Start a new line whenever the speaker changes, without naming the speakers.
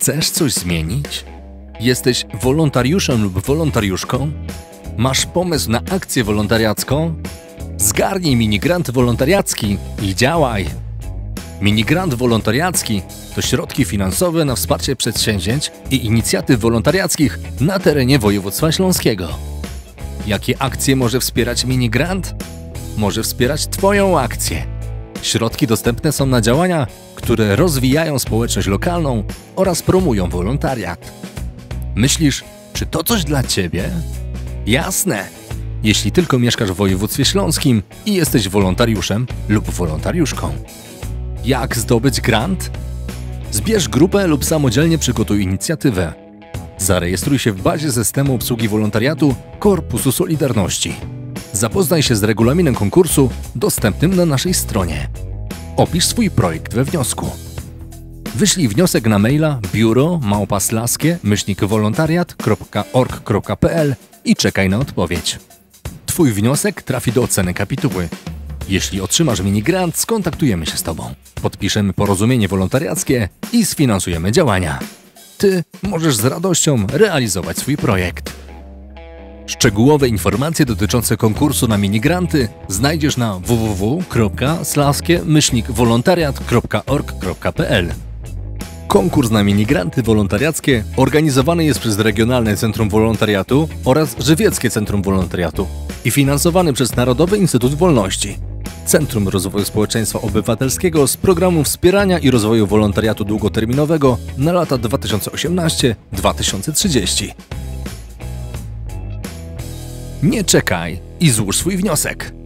Chcesz coś zmienić? Jesteś wolontariuszem lub wolontariuszką? Masz pomysł na akcję wolontariacką? Zgarnij minigrant wolontariacki i działaj! Minigrant wolontariacki to środki finansowe na wsparcie przedsięwzięć i inicjatyw wolontariackich na terenie województwa śląskiego. Jakie akcje może wspierać minigrant? Może wspierać Twoją akcję. Środki dostępne są na działania, które rozwijają społeczność lokalną oraz promują wolontariat. Myślisz, czy to coś dla Ciebie? Jasne! Jeśli tylko mieszkasz w województwie śląskim i jesteś wolontariuszem lub wolontariuszką. Jak zdobyć grant? Zbierz grupę lub samodzielnie przygotuj inicjatywę. Zarejestruj się w bazie systemu obsługi wolontariatu Korpusu Solidarności. Zapoznaj się z regulaminem konkursu dostępnym na naszej stronie. Opisz swój projekt we wniosku. Wyślij wniosek na maila biuro@slaskie-wolontariat.org.pl i czekaj na odpowiedź. Twój wniosek trafi do oceny kapituły. Jeśli otrzymasz minigrant, skontaktujemy się z Tobą. Podpiszemy porozumienie wolontariackie i sfinansujemy działania. Ty możesz z radością realizować swój projekt. Szczegółowe informacje dotyczące konkursu na minigranty znajdziesz na www.slaskie-wolontariat.org.pl. Konkurs na minigranty wolontariackie organizowany jest przez Regionalne Centrum Wolontariatu oraz Żywieckie Centrum Wolontariatu i finansowany przez Narodowy Instytut Wolności, Centrum Rozwoju Społeczeństwa Obywatelskiego z Programu Wspierania i Rozwoju Wolontariatu Długoterminowego na lata 2018-2030. Nie czekaj i złóż swój wniosek.